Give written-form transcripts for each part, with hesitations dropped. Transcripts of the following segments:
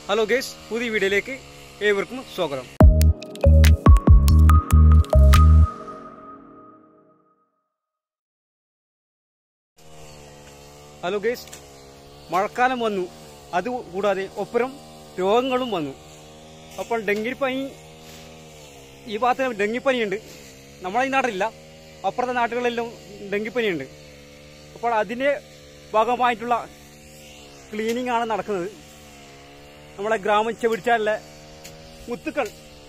Hello guys, പുതിയ വീഡിയോയിലേക്ക് ഏവർക്കും സ്വാഗതം. ഹലോ ഗൈസ്, മഴക്കാലം വന്നു, അതുകൂടാതെ ഒപ്പരം രോഗങ്ങളും വന്നു. അപ്പോൾ ഡെങ്കിപ്പനി ഈ ഭാഗത്ത് ഡെങ്കിപ്പനിയുണ്ട്. നമ്മളെ ഈ നാട്ടിലില്ല, അപ്പുറത്തെ നാട്ടുകളിലെല്ലാം ഡെങ്കിപ്പനിയുണ്ട്. അപ്പോൾ അതിൻ്റെ ഭാഗമായിട്ടുള്ള ക്ലീനിങ് ആണ് നടക്കുന്നത്. നമ്മളെ ഗ്രാമം ചെവിടിച്ചാലിലെ മുത്തുക്കൾ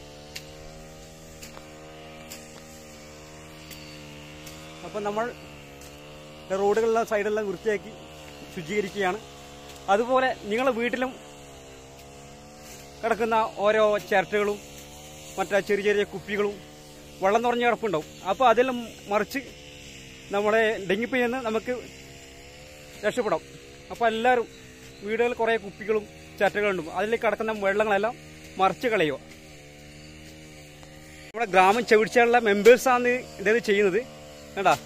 അപ്പം നമ്മൾ റോഡുകളിലെ സൈഡെല്ലാം വൃത്തിയാക്കി ശുചീകരിക്കുകയാണ്. അതുപോലെ നിങ്ങളുടെ വീട്ടിലും കിടക്കുന്ന ഓരോ ചിരട്ടകളും മറ്റേ ചെറിയ ചെറിയ കുപ്പികളും വെള്ളം നിറഞ്ഞ് കിടപ്പുണ്ടാവും. അപ്പോൾ അതെല്ലാം മറിച്ച് നമ്മുടെ ഡെങ്കിപ്പനിയിൽ നിന്ന് നമുക്ക് രക്ഷപ്പെടാം. അപ്പോൾ എല്ലാവരും വീടുകളിൽ കുറേ കുപ്പികളും ചിരട്ടകളുണ്ട്, അതിൽ കിടക്കുന്ന വെള്ളങ്ങളെല്ലാം മറിച്ച് കളയുക. നമ്മുടെ ഗ്രാമം ചെവിടിച്ചാലുള്ള മെമ്പേഴ്സാണ് ഇതത് ചെയ്യുന്നത് കേട്ടാ.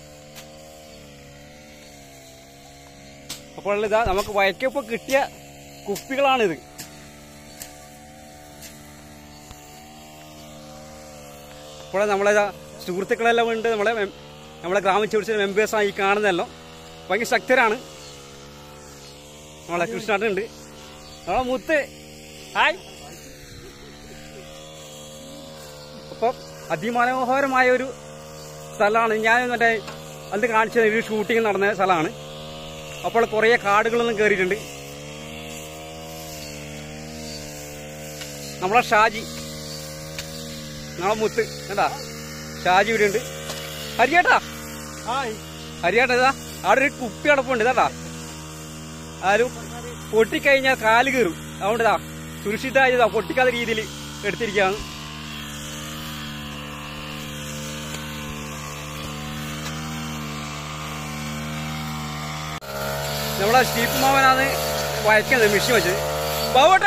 അപ്പോൾ ഇതാ നമുക്ക് വയക്കപ്പോൾ കിട്ടിയ കുപ്പികളാണിത്. അപ്പോൾ നമ്മളെ സുഹൃത്തുക്കളെല്ലാം ഉണ്ട്, നമ്മളെ ഗ്രാമം ചെവിടിച്ച മെമ്പേഴ്സാണ് ഈ കാണുന്നതെല്ലാം. ഭയങ്കര ശക്തരാണ്. നമ്മളെ കൃഷ്ണാട്ടുണ്ട്, നമ്മളെ മുത്ത്. ഹായ്. അപ്പം അതിമനോഹരമായ ഒരു സ്ഥലമാണ്. ഞാൻ മറ്റേ അത് കാണിച്ച ഒരു ഷൂട്ടിങ് നടന്ന സ്ഥലമാണ്. അപ്പോൾ കുറേ കാടുകളൊന്നും കയറിയിട്ടുണ്ട്. നമ്മളെ ഷാജി, നമ്മളെ മുത്ത് എന്താ ഷാജി ഇവിടെ ഉണ്ട്. ഹരിയേട്ടാ, ഹരിയേട്ടാ ഇതാ അവിടെ ഒരു കുപ്പി അടപ്പുണ്ട് ഇതാ. ആരും പൊട്ടിക്കഴിഞ്ഞാൽ കാല് കീറും, അതുകൊണ്ട് ഇതാ സുരക്ഷിതമായതാ പൊട്ടിക്കാത്ത രീതിയിൽ എടുത്തിരിക്കുകയാണ്. നമ്മളെ സ്റ്റീഫ് മാവനാണ് വയക്കുന്നത് മിഷീൻ വെച്ച്. പോവട്ടാ,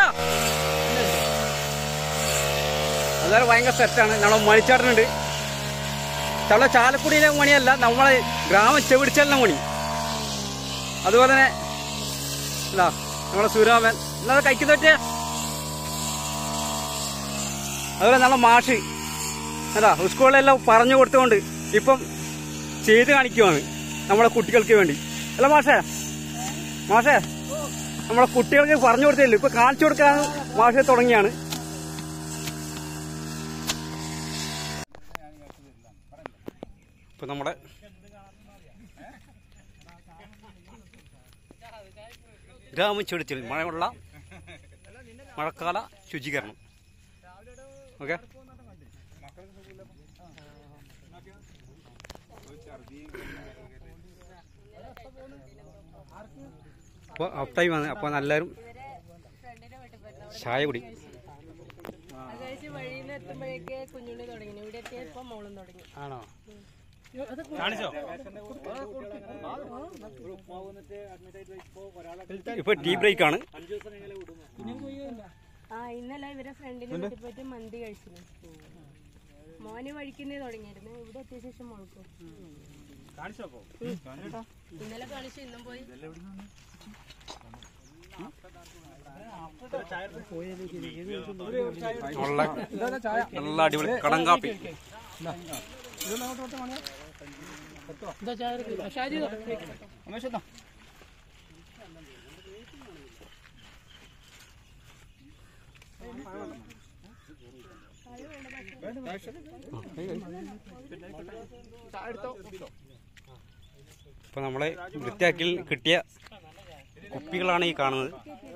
അതായത് ഭയങ്കര സെറ്റാണ്. നമ്മളെ മണിച്ചാട്ടനുണ്ട്. നമ്മളെ ചാലക്കുടിയിലെ മണിയല്ല, നമ്മളെ ഗ്രാമം ചെവിടിച്ചാലിലെ മണി. അതുപോലെ തന്നെ എന്താ നമ്മളെ സുരാമൻ എന്നത് കഴിക്കുന്ന പറ്റിയ. അതുപോലെ നമ്മളെ മാഷ് എന്താ സ്കൂളിലെല്ലാം പറഞ്ഞു കൊടുത്തുകൊണ്ട് ഇപ്പം ചെയ്ത് കാണിക്കുവാണ് നമ്മളെ കുട്ടികൾക്ക് വേണ്ടി. അല്ല മാഷേ, മാഷേ നമ്മളെ കുട്ടികൾക്ക് പറഞ്ഞു കൊടുത്തില്ല, ഇപ്പൊ കാണിച്ചു കൊടുക്കാൻ മാഷെ തുടങ്ങിയാണ്. ഇപ്പൊ നമ്മുടെ ഗ്രാമം ചെവിടിച്ചാൽ മഴക്കാല ശുചീകരണം. ഓക്കെ, അപ്പോൾ ഹാഫ് ടൈം ആണ്. അപ്പോൾ എല്ലാവരും ചായ കുടി. ആണോ? ഇപ്പൊ ടീ ബ്രേക്ക് ആണ്. ഇന്നലെ ഇവരെ ഫ്രണ്ടിന് വീട്ടിൽ പോയിട്ട് മന്തി കഴിച്ചിരുന്നു. മോന് വഴിക്കുന്നേ തുടങ്ങിയിരുന്നു. ഇവിടെ എത്തിയ ശേഷം മുളക്കും. ഇന്നലെ കാണിച്ചു, ഇന്നും പോയി. നല്ല അടിപൊളി കടം കാപ്പി. ഇപ്പൊ നമ്മളെ വൃത്തിയാക്കി കിട്ടിയ കുപ്പികളാണ് ഈ കാണുന്നത്.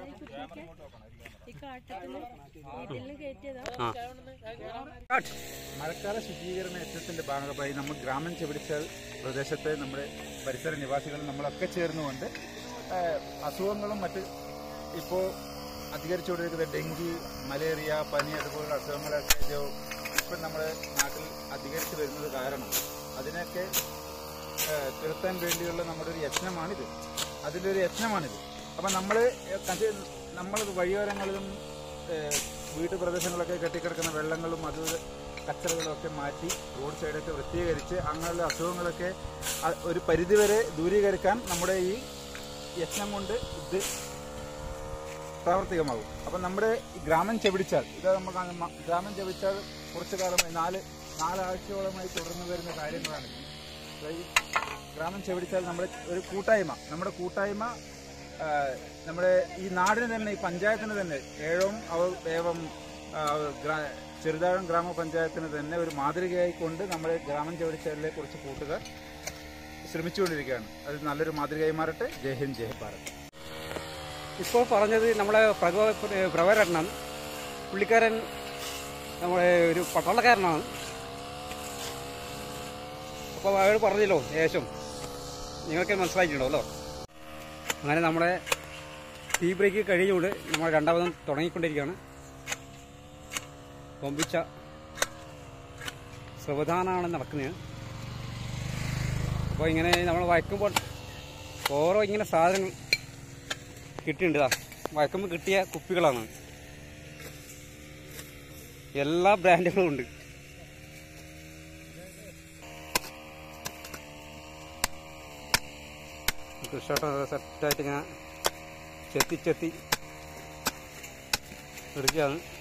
മഴക്കാല ശുചീകരണ യജ്ഞത്തിന്റെ ഭാഗമായി നമ്മൾ ഗ്രാമം ചെവിടിച്ചാൽ പ്രദേശത്തെ നമ്മുടെ പരിസര നിവാസികളും നമ്മളൊക്കെ ചേർന്നുകൊണ്ട് അസുഖങ്ങളും മറ്റ് ഇപ്പോൾ അധികരിച്ചുകൊണ്ടിരിക്കുന്ന ഡെങ്കി, മലേറിയ, പനി അതുപോലുള്ള അസുഖങ്ങളൊക്കെ ഇപ്പം നമ്മുടെ നാട്ടിൽ അധികരിച്ചു വരുന്നത് കാരണം അതിനൊക്കെ തിരുത്താൻ വേണ്ടിയുള്ള നമ്മുടെ ഒരു യജ്ഞമാണിത്. അതിൻ്റെ ഒരു യജ്ഞമാണിത്. അപ്പം നമ്മൾ വഴിയോരങ്ങളിലും വീട്ടുപ്രദേശങ്ങളൊക്കെ കെട്ടിക്കിടക്കുന്ന വെള്ളങ്ങളും അത് കച്ചറകളൊക്കെ മാറ്റി റോഡ് സൈഡൊക്കെ വൃത്തീകരിച്ച് അങ്ങനെയുള്ള അസുഖങ്ങളൊക്കെ ഒരു പരിധിവരെ ദൂരീകരിക്കാൻ നമ്മുടെ ഈ യജ്ഞം കൊണ്ട് പ്രാവർത്തികമാകും. അപ്പം നമ്മുടെ ഗ്രാമം ചെവിടിച്ചാൽ ഇത് നമ്മൾ ഗ്രാമം ചെവിടിച്ചാൽ കുറച്ചു കാലമായി നാലാഴ്ചയോളമായി തുടർന്നു വരുന്ന കാര്യങ്ങളാണ്. ഈ ഗ്രാമം ചെവിടിച്ചാൽ നമ്മുടെ ഒരു കൂട്ടായ്മ, നമ്മുടെ കൂട്ടായ്മ നമ്മുടെ ഈ നാടിന് തന്നെ, ഈ പഞ്ചായത്തിന് തന്നെ, ചെറുതാഴം ഗ്രാമപഞ്ചായത്തിന് തന്നെ ഒരു മാതൃകയായി കൊണ്ട് നമ്മുടെ ഗ്രാമം ചെവിടിച്ചാലിലെ കുറച്ച് കൂട്ടുകാർ ശ്രമിച്ചുകൊണ്ടിരിക്കുകയാണ്. അത് നല്ലൊരു മാതൃകയായി മാറട്ടെ. ജയ് ഹിന്ദ്, ജയ് ഭാരത്. ഇപ്പോൾ പറഞ്ഞത് നമ്മളെ പ്രവരണ്ണൻ, പുള്ളിക്കാരൻ നമ്മളെ ഒരു പട്ടാളക്കാരനാണ്. അപ്പോൾ അയാൾ പറഞ്ഞല്ലോ ഏകദേശം നിങ്ങൾക്ക് മനസ്സിലായിട്ടുണ്ടല്ലോ. അങ്ങനെ നമ്മുടെ ടീ ബ്രേക്ക് കഴിഞ്ഞുകൊണ്ട് നമ്മൾ രണ്ടാമതും തുടങ്ങിക്കൊണ്ടിരിക്കുകയാണ്. കൊമ്പിച്ച സാവധാനമാണ് നടക്കുന്നത്. അപ്പോൾ ഇങ്ങനെ നമ്മൾ വഴക്കുമ്പോൾ ഓരോ ഇങ്ങനെ സാധനങ്ങൾ കിട്ടിയിട്ടുണ്ട്. വഴക്കുമ്പോൾ കിട്ടിയ കുപ്പികളാണ്, എല്ലാ ബ്രാൻഡുകളും ഉണ്ട്. കൃഷ്ണ സെറ്റായിട്ട് ഇങ്ങനെ ചെത്തി എടുക്കുകയാണ്.